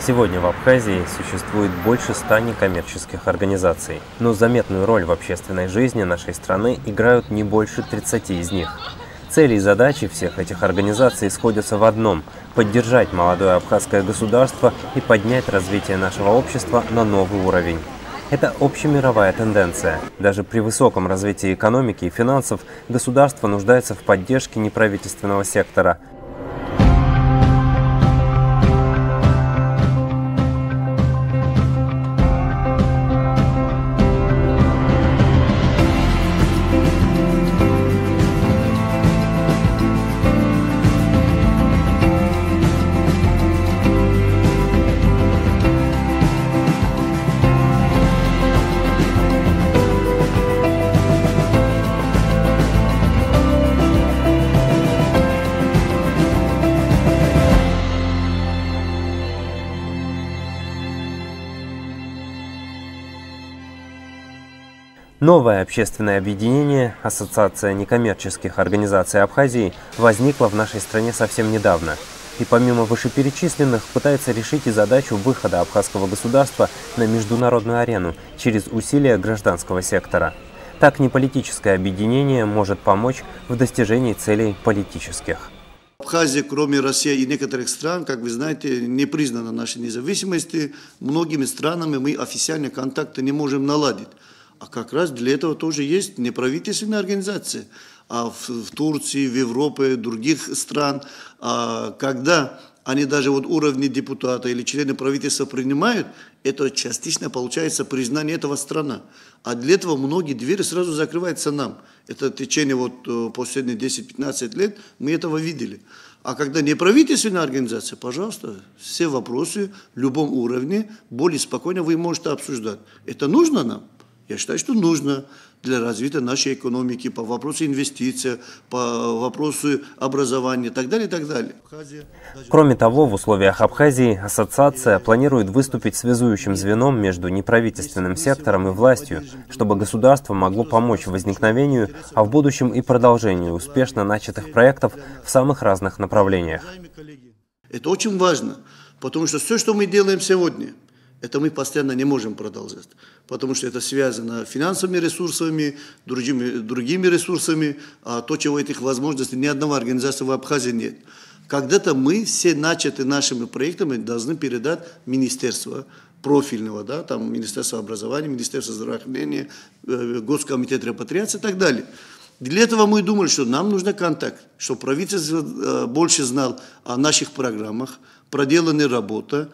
Сегодня в Абхазии существует больше 100 некоммерческих организаций, но заметную роль в общественной жизни нашей страны играют не больше 30 из них. Цели и задачи всех этих организаций сходятся в одном – поддержать молодое абхазское государство и поднять развитие нашего общества на новый уровень. Это общемировая тенденция. Даже при высоком развитии экономики и финансов государство нуждается в поддержке неправительственного сектора. Новое общественное объединение «Ассоциация некоммерческих организаций Абхазии» возникло в нашей стране совсем недавно. И помимо вышеперечисленных пытается решить и задачу выхода абхазского государства на международную арену через усилия гражданского сектора. Так неполитическое объединение может помочь в достижении целей политических. Абхазия, кроме России и некоторых стран, как вы знаете, не признана нашей независимости. Многими странами мы официальные контакты не можем наладить. А как раз для этого тоже есть неправительственные организации. А в Турции, в Европе, в других стран, когда они даже вот уровни депутата или члены правительства принимают, это частично получается признание этого страны. А для этого многие двери сразу закрываются нам. Это в течение вот последних 10-15 лет мы этого видели. А когда неправительственная организация, пожалуйста, все вопросы в любом уровне более спокойно вы можете обсуждать. Это нужно нам? Я считаю, что нужно для развития нашей экономики, по вопросу инвестиций, по вопросу образования и так далее, и так далее. Кроме того, в условиях Абхазии ассоциация планирует выступить связующим звеном между неправительственным сектором и властью, чтобы государство могло помочь возникновению, а в будущем и продолжению успешно начатых проектов в самых разных направлениях. Это очень важно, потому что все, что мы делаем сегодня, это мы постоянно не можем продолжать, потому что это связано с финансовыми ресурсами, другими ресурсами, а то, чего этих возможностей ни одного организации в Абхазии нет. Когда-то мы все начатые нашими проектами должны передать министерство профильного, да, там Министерство образования, Министерство здравоохранения, Госкомитет репатриации и так далее. Для этого мы думали, что нам нужен контакт, чтобы правительство больше знало о наших программах, проделанная работа,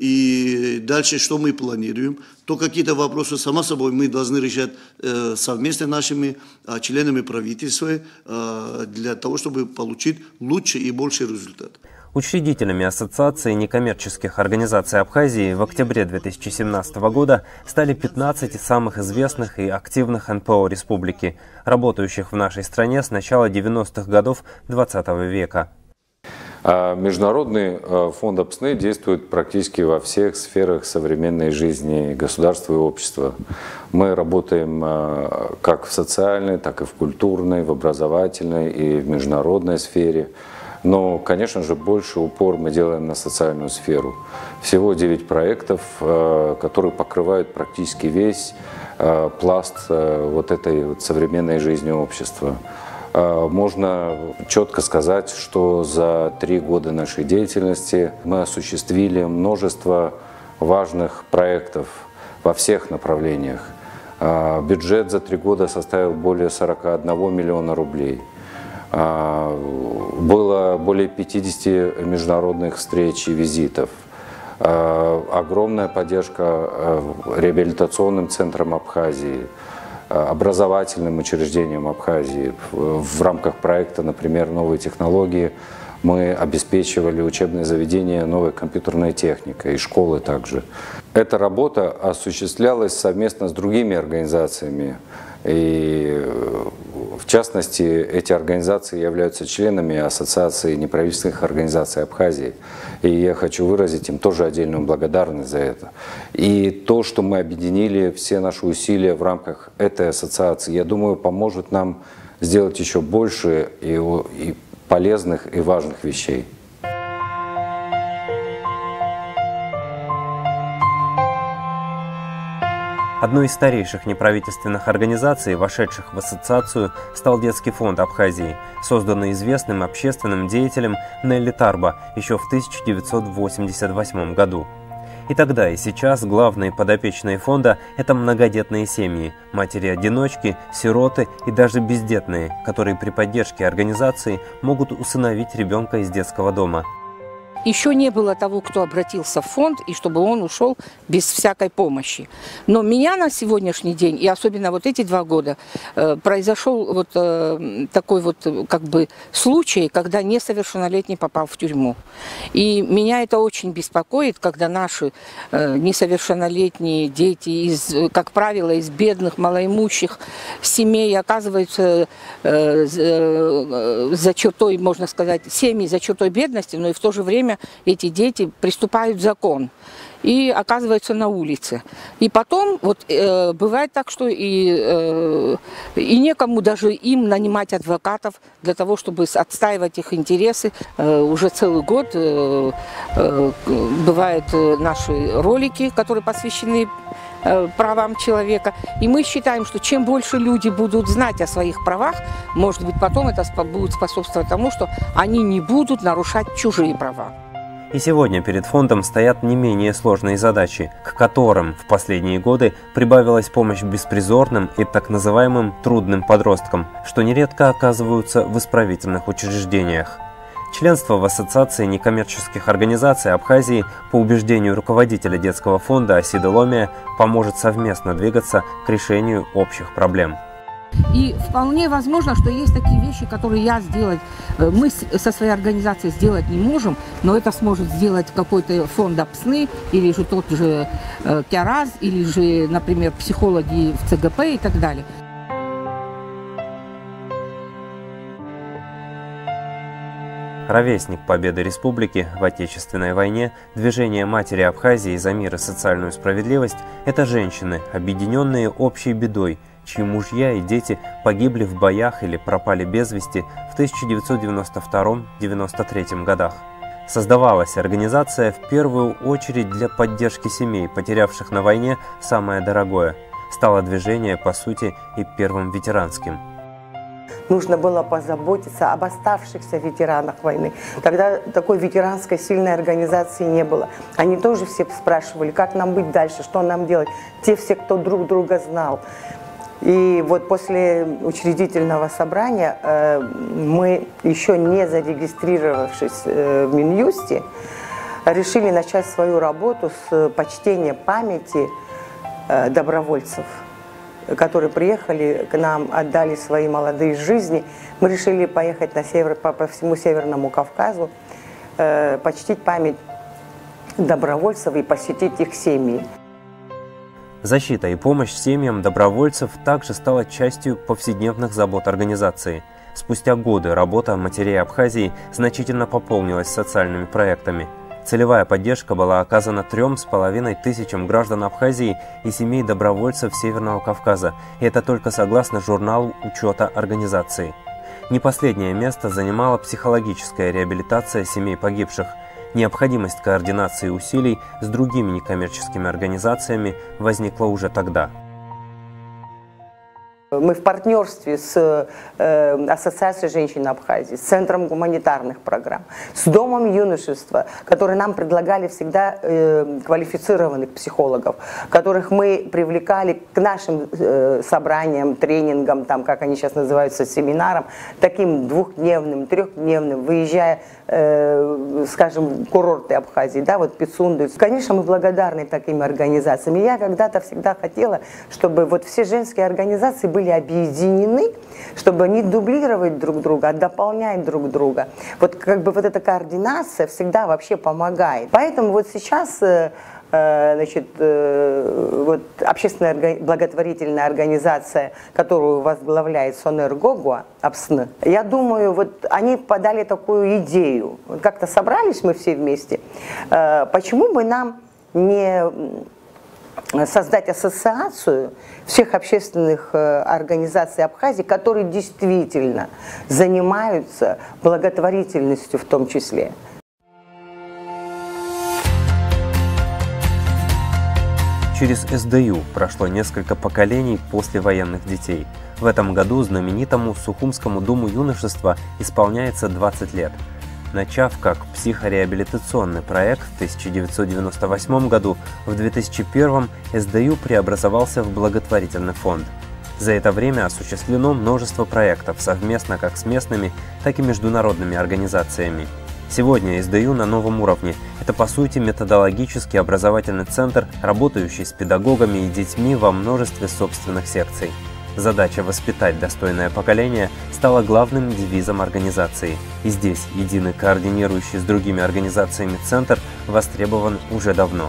и дальше, что мы планируем, то какие-то вопросы, само собой, мы должны решать совместно с нашими членами правительства для того, чтобы получить лучший и больший результат. Учредителями Ассоциации некоммерческих организаций Абхазии в октябре 2017 года стали 15 самых известных и активных НПО республики, работающих в нашей стране с начала 90-х годов XX века. Международный фонд АПСНы действует практически во всех сферах современной жизни государства и общества. Мы работаем как в социальной, так и в культурной, в образовательной и в международной сфере. Но, конечно же, больше упор мы делаем на социальную сферу. Всего 9 проектов, которые покрывают практически весь пласт вот этой вот современной жизни общества. Можно четко сказать, что за 3 года нашей деятельности мы осуществили множество важных проектов во всех направлениях. Бюджет за 3 года составил более 41 миллиона рублей. Было более 50 международных встреч и визитов. Огромная поддержка реабилитационным центрам Абхазии, образовательным учреждениям Абхазии. В рамках проекта, например, «Новые технологии» мы обеспечивали учебные заведения новой компьютерной техникой и школы также. Эта работа осуществлялась совместно с другими организациями. И в частности, эти организации являются членами Ассоциации неправительственных организаций Абхазии. И я хочу выразить им тоже отдельную благодарность за это. И то, что мы объединили все наши усилия в рамках этой ассоциации, я думаю, поможет нам сделать еще больше и полезных и важных вещей. Одной из старейших неправительственных организаций, вошедших в ассоциацию, стал Детский фонд Абхазии, созданный известным общественным деятелем Нелли Тарбо еще в 1988 году. И тогда, и сейчас главные подопечные фонда – это многодетные семьи, матери-одиночки, сироты и даже бездетные, которые при поддержке организации могут усыновить ребенка из детского дома. Еще не было того, кто обратился в фонд, и чтобы он ушел без всякой помощи. Но меня на сегодняшний день, и особенно вот эти 2 года, произошел вот такой вот как бы случай, когда несовершеннолетний попал в тюрьму. И меня это очень беспокоит, когда наши несовершеннолетние дети, как правило, из бедных, малоимущих семей оказываются за чертой, можно сказать, семьи за чертой бедности, но и в то же время эти дети приступают закон и оказываются на улице. И потом вот бывает так, что и некому даже им нанимать адвокатов для того, чтобы отстаивать их интересы. Уже целый год бывают наши ролики, которые посвящены правам человека. И мы считаем, что чем больше люди будут знать о своих правах, может быть, потом это будет способствовать тому, что они не будут нарушать чужие права. И сегодня перед фондом стоят не менее сложные задачи, к которым в последние годы прибавилась помощь беспризорным и так называемым трудным подросткам, что нередко оказываются в исправительных учреждениях. Членство в Ассоциации некоммерческих организаций Абхазии, по убеждению руководителя детского фонда Асиды Ломия, поможет совместно двигаться к решению общих проблем. И вполне возможно, что есть такие вещи, которые мы со своей организацией сделать не можем, но это сможет сделать какой-то фонд Апсны, или же тот же Кяраз, или же, например, психологи в ЦГП и так далее. Ровесник победы республики в Отечественной войне, движение матери Абхазии за мир и социальную справедливость – это женщины, объединенные общей бедой, чьи мужья и дети погибли в боях или пропали без вести в 1992-1993 годах. Создавалась организация в первую очередь для поддержки семей, потерявших на войне самое дорогое. Стало движение, по сути, и первым ветеранским. Нужно было позаботиться об оставшихся ветеранах войны. Тогда такой ветеранской сильной организации не было. Они тоже все спрашивали, как нам быть дальше, что нам делать. Те все, кто друг друга знал. И вот после учредительного собрания мы, еще не зарегистрировавшись в Минюсте, решили начать свою работу с почтения памяти добровольцев, которые приехали к нам, отдали свои молодые жизни. Мы решили поехать на север, по всему Северному Кавказу, почтить память добровольцев и посетить их семьи. Защита и помощь семьям добровольцев также стала частью повседневных забот организации. Спустя годы работа матерей Абхазии значительно пополнилась социальными проектами. Целевая поддержка была оказана 3500 граждан Абхазии и семей добровольцев Северного Кавказа, и это только согласно журналу учета организации. Не последнее место занимала психологическая реабилитация семей погибших. Необходимость координации усилий с другими некоммерческими организациями возникла уже тогда. Мы в партнерстве с Ассоциацией женщин Абхазии, с Центром гуманитарных программ, с Домом юношества, которые нам предлагали всегда квалифицированных психологов, которых мы привлекали к нашим собраниям, тренингам, там, как они сейчас называются, семинарам, таким 2-дневным, 3-дневным, выезжая, скажем, в курорты Абхазии, да, вот Пицунду. Конечно, мы благодарны таким организациям. И я когда-то всегда хотела, чтобы вот все женские организации были объединены, чтобы не дублировать друг друга, а дополнять друг друга. Вот как бы вот эта координация всегда вообще помогает. Поэтому вот сейчас значит, вот общественная благотворительная организация, которую возглавляет Сонер Гогуа, Апсны, я думаю, вот они подали такую идею. Вот как-то собрались мы все вместе. Почему бы нам не создать ассоциацию всех общественных организаций Абхазии, которые действительно занимаются благотворительностью в том числе. Через СДЮ прошло несколько поколений послевоенных детей. В этом году знаменитому Сухумскому дому юношества исполняется 20 лет. Начав как психореабилитационный проект в 1998 году, в 2001 СДЮ преобразовался в благотворительный фонд. За это время осуществлено множество проектов совместно как с местными, так и международными организациями. Сегодня СДЮ на новом уровне. Это, по сути, методологический образовательный центр, работающий с педагогами и детьми во множестве собственных секций. Задача воспитать достойное поколение стала главным девизом организации. И здесь единый координирующий с другими организациями центр востребован уже давно.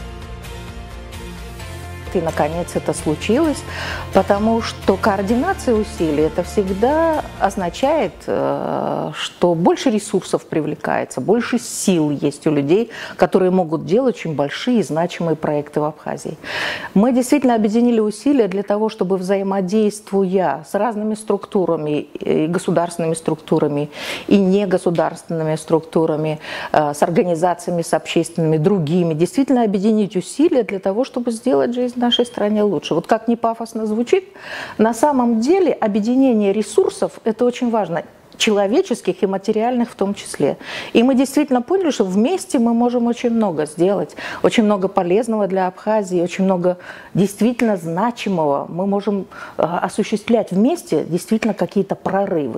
И, наконец, это случилось, потому что координация усилий – это всегда означает, что больше ресурсов привлекается, больше сил есть у людей, которые могут делать очень большие и значимые проекты в Абхазии. Мы действительно объединили усилия для того, чтобы, взаимодействуя с разными структурами, и государственными структурами, и негосударственными структурами, с организациями, с общественными, другими, действительно объединить усилия для того, чтобы сделать жизнь в нашей стране лучше. Вот как не пафосно звучит, на самом деле объединение ресурсов – это очень важно, человеческих и материальных в том числе. И мы действительно поняли, что вместе мы можем очень много сделать, очень много полезного для Абхазии, очень много действительно значимого. Мы можем осуществлять вместе действительно какие-то прорывы.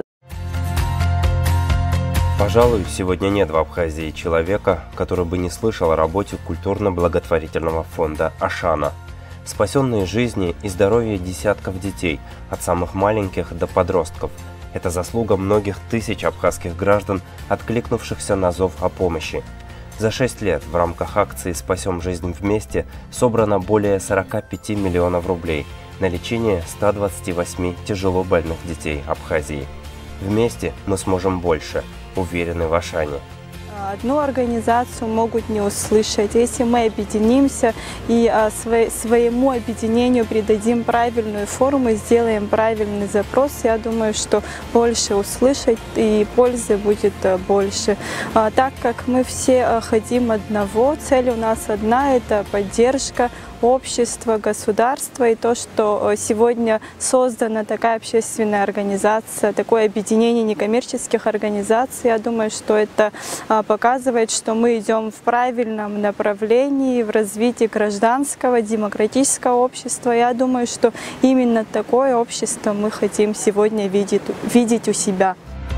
Пожалуй, сегодня нет в Абхазии человека, который бы не слышал о работе культурно-благотворительного фонда «Ашана». Спасенные жизни и здоровье десятков детей, от самых маленьких до подростков. Это заслуга многих тысяч абхазских граждан, откликнувшихся на зов о помощи. За 6 лет в рамках акции «Спасем жизнь вместе» собрано более 45 миллионов рублей на лечение 128 тяжело больных детей Абхазии. Вместе мы сможем больше, уверены в Ашане. Одну организацию могут не услышать. Если мы объединимся и своему объединению придадим правильную форму, сделаем правильный запрос, я думаю, что больше услышать и пользы будет больше. Так как мы все хотим одного, цель у нас одна – это поддержка общества, государства, и то, что сегодня создана такая общественная организация, такое объединение некоммерческих организаций, я думаю, что это показывает, что мы идем в правильном направлении в развитии гражданского, демократического общества. Я думаю, что именно такое общество мы хотим сегодня видеть у себя.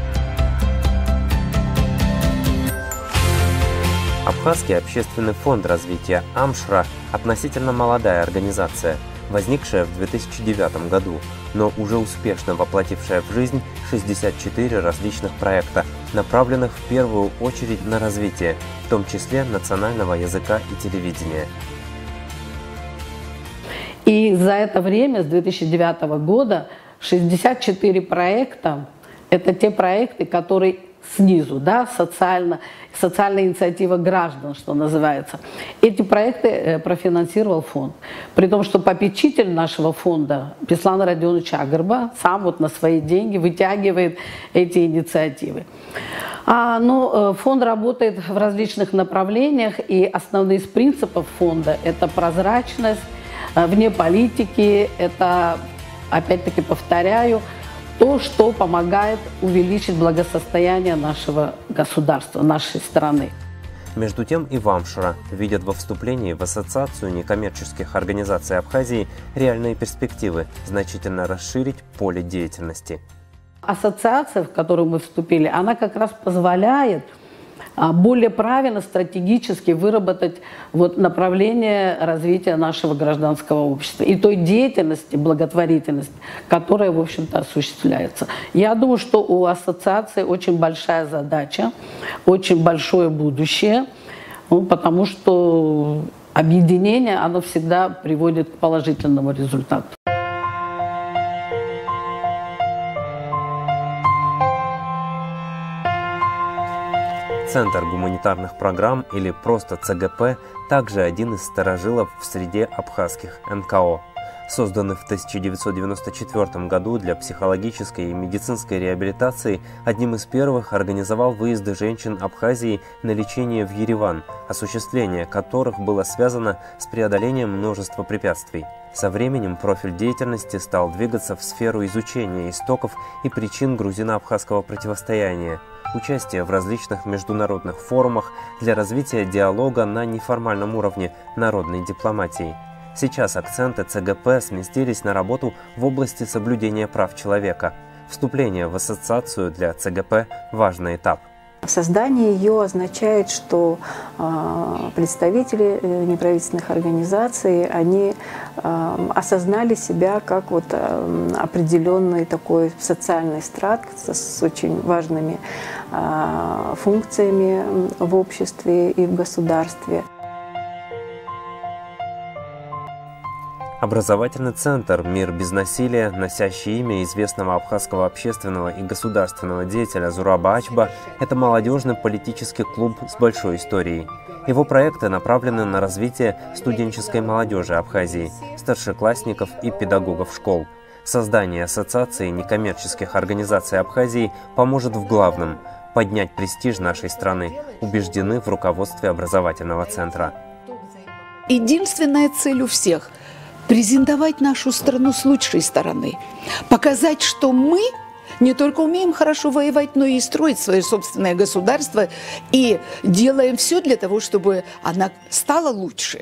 Абхазский общественный фонд развития «Амшра» – относительно молодая организация, возникшая в 2009 году, но уже успешно воплотившая в жизнь 64 различных проекта, направленных в первую очередь на развитие, в том числе национального языка и телевидения. И за это время, с 2009 года, 64 проекта – это те проекты, которые снизу, да, социальная инициатива граждан, что называется. Эти проекты профинансировал фонд. При том, что попечитель нашего фонда Беслан Родионович Агарба сам вот на свои деньги вытягивает эти инициативы. Но фонд работает в различных направлениях, и основные из принципов фонда – это прозрачность, вне политики, это, опять-таки повторяю, то, что помогает увеличить благосостояние нашего государства, нашей страны. Между тем и в Амшра видят во вступлении в Ассоциацию некоммерческих организаций Абхазии реальные перспективы значительно расширить поле деятельности. Ассоциация, в которую мы вступили, она как раз позволяет более правильно, стратегически выработать вот направление развития нашего гражданского общества и той деятельности, благотворительности, которая, в общем-то, осуществляется. Я думаю, что у ассоциации очень большая задача, очень большое будущее, потому что объединение, оно всегда приводит к положительному результату. Центр гуманитарных программ, или просто ЦГП, также один из старожилов в среде абхазских НКО. Созданный в 1994 году для психологической и медицинской реабилитации, одним из первых организовал выезды женщин Абхазии на лечение в Ереван, осуществление которых было связано с преодолением множества препятствий. Со временем профиль деятельности стал двигаться в сферу изучения истоков и причин грузино-абхазского противостояния, участие в различных международных форумах для развития диалога на неформальном уровне народной дипломатии. Сейчас акценты ЦГП сместились на работу в области соблюдения прав человека. Вступление в ассоциацию для ЦГП – важный этап. Создание ее означает, что представители неправительственных организаций, они осознали себя как определенный такой социальный страт с очень важными функциями в обществе и в государстве. Образовательный центр «Мир без насилия», носящий имя известного абхазского общественного и государственного деятеля Зураба Ачба, это молодежный политический клуб с большой историей. Его проекты направлены на развитие студенческой молодежи Абхазии, старшеклассников и педагогов школ. Создание ассоциации некоммерческих организаций Абхазии поможет в главном – поднять престиж нашей страны, убеждены в руководстве образовательного центра. Единственная цель у всех – презентовать нашу страну с лучшей стороны, показать, что мы не только умеем хорошо воевать, но и строить свое собственное государство и делаем все для того, чтобы она стала лучше.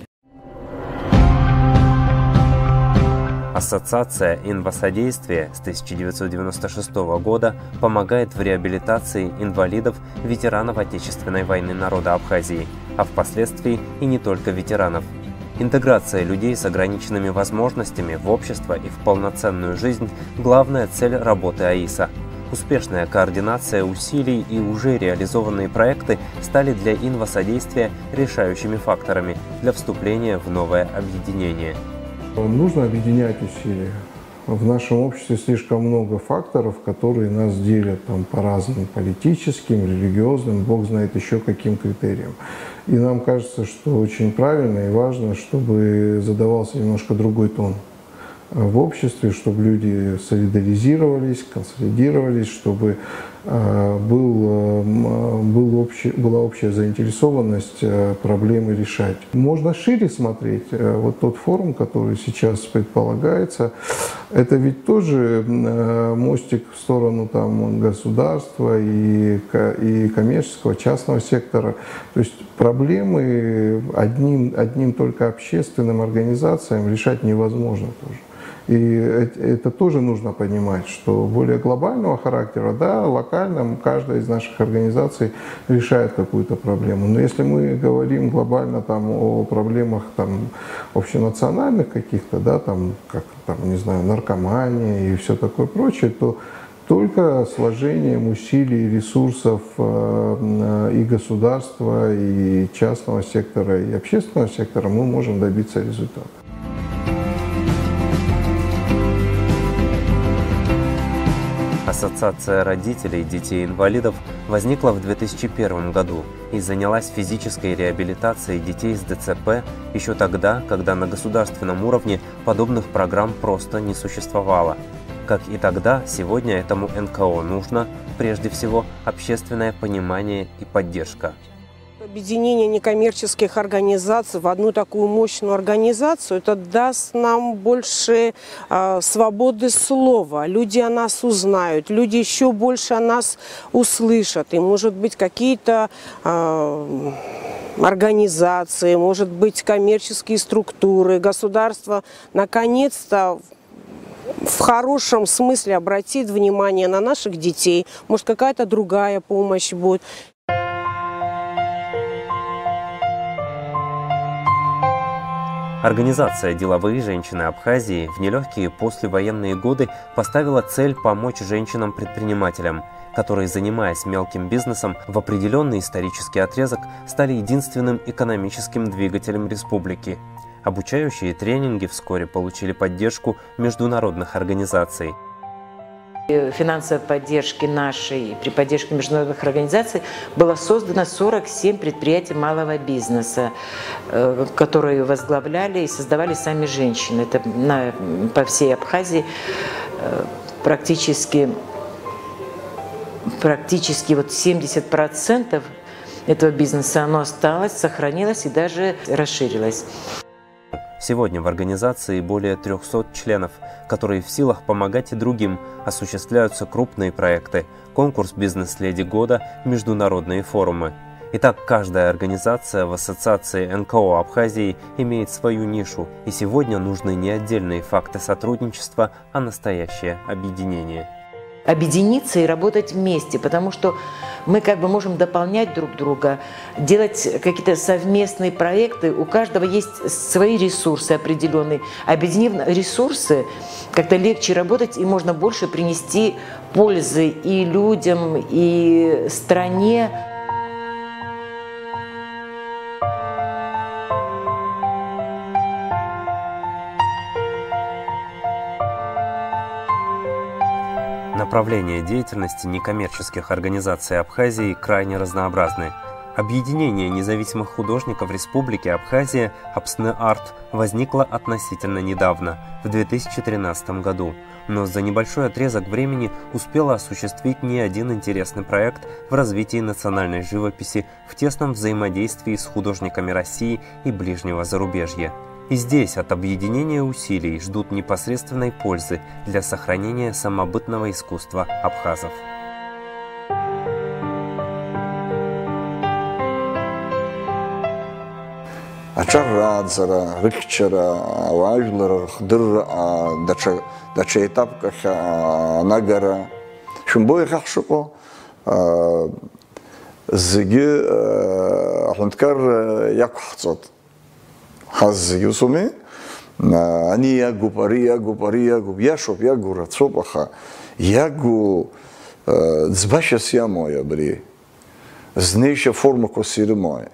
Ассоциация «Инвасодействие» с 1996 года помогает в реабилитации инвалидов, ветеранов Отечественной войны народа Абхазии, а впоследствии и не только ветеранов. Интеграция людей с ограниченными возможностями в общество и в полноценную жизнь – главная цель работы АИСа. Успешная координация усилий и уже реализованные проекты стали для инвасодействия решающими факторами для вступления в новое объединение. Нужно объединять усилия. В нашем обществе слишком много факторов, которые нас делят по разным политическим, религиозным, бог знает еще каким критериям. И нам кажется, что очень правильно и важно, чтобы задавался немножко другой тон в обществе, чтобы люди солидаризировались, консолидировались, чтобы была общая заинтересованность проблемы решать. Можно шире смотреть. Вот тот форум, который сейчас предполагается, это ведь тоже мостик в сторону государства и коммерческого, частного сектора. То есть проблемы одним только общественным организациям решать невозможно тоже. И это тоже нужно понимать, что более глобального характера, да, локально каждая из наших организаций решает какую-то проблему. Но если мы говорим глобально о проблемах общенациональных каких-то, да, не знаю, наркомания и все такое прочее, то только сложением усилий, ресурсов и государства, и частного сектора, и общественного сектора мы можем добиться результата. Ассоциация родителей детей-инвалидов возникла в 2001 году и занялась физической реабилитацией детей с ДЦП еще тогда, когда на государственном уровне подобных программ просто не существовало. Как и тогда, сегодня этому НКО нужно, прежде всего, общественное понимание и поддержка. Объединение некоммерческих организаций в одну такую мощную организацию, это даст нам больше свободы слова. Люди о нас узнают, люди еще больше о нас услышат. И, может быть, какие-то организации, может быть, коммерческие структуры, государство наконец-то в хорошем смысле обратит внимание на наших детей. Может, какая-то другая помощь будет. Организация «Деловые женщины Абхазии» в нелегкие послевоенные годы поставила цель помочь женщинам-предпринимателям, которые, занимаясь мелким бизнесом, в определенный исторический отрезок стали единственным экономическим двигателем республики. Обучающие тренинги вскоре получили поддержку международных организаций. Финансовой поддержки нашей при поддержке международных организаций было создано 47 предприятий малого бизнеса, которые возглавляли и создавали сами женщины. Это по всей Абхазии практически вот 70% этого бизнеса оно осталось, сохранилось и даже расширилось. Сегодня в организации более 300 членов, которые в силах помогать и другим. Осуществляются крупные проекты, конкурс «Бизнес-леди года», международные форумы. Итак, каждая организация в ассоциации НКО Абхазии имеет свою нишу, и сегодня нужны не отдельные факты сотрудничества, а настоящее объединение. Объединиться и работать вместе, потому что мы можем дополнять друг друга, делать какие-то совместные проекты. У каждого есть свои ресурсы определенные. Объединив ресурсы, как-то легче работать, и можно больше принести пользы и людям, и стране. Направления деятельности некоммерческих организаций Абхазии крайне разнообразны. Объединение независимых художников Республики Абхазия «Абсне-Арт» возникло относительно недавно, в 2013 году, но за небольшой отрезок времени успело осуществить не один интересный проект в развитии национальной живописи в тесном взаимодействии с художниками России и ближнего зарубежья. И здесь от объединения усилий ждут непосредственной пользы для сохранения самобытного искусства абхазов. Ачарадзара, рыкчара, важлара, хдырра, дача этапкаха, нагара. Шумбой хахшуко, зиги, ахунткар якхцот. Хаз юсуме, они ягу пари, яшоп, ягу рацопаха, ягу дзбаша сямоя бри, знейша форма косирмоя.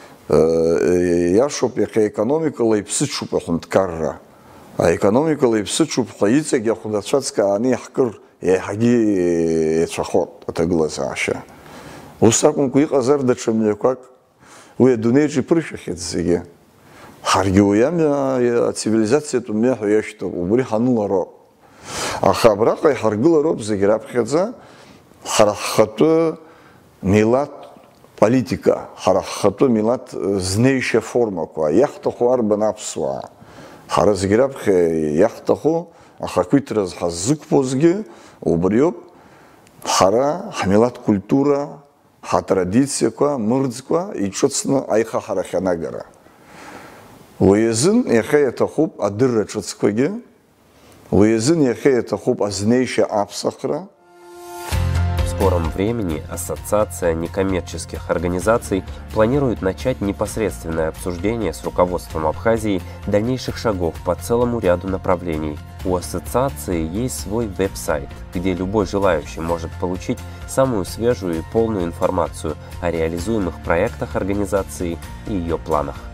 Яшоп, яка экономика лайпсычупа хунткарра, а экономика лайпсычупа яйцег яхудацвацка, они хкр, яхаги чахот, это глазаша. Устакун куиказар дачамлекак, уя дунейджи прышахет зиге. Харгиуям цивилизация тумяху яшто убри хануларо. А хабрака харгуларо бзиграбхедза харахату милат политика, харахату милат знейша форма ква яхтаху арбанапсва. Харазграбхе яхтаху ахакуитраз хазук позги убриоп хара хамилат культура, ха традиция ква мырдзква и чоцна айха хараханагара. Уезин яхая тахуб адырра чуцкваге, уезин яхая тахуб азнейша апсахра. В скором времени Ассоциация некоммерческих организаций планирует начать непосредственное обсуждение с руководством Абхазии дальнейших шагов по целому ряду направлений. У ассоциации есть свой веб-сайт, где любой желающий может получить самую свежую и полную информацию о реализуемых проектах организации и ее планах.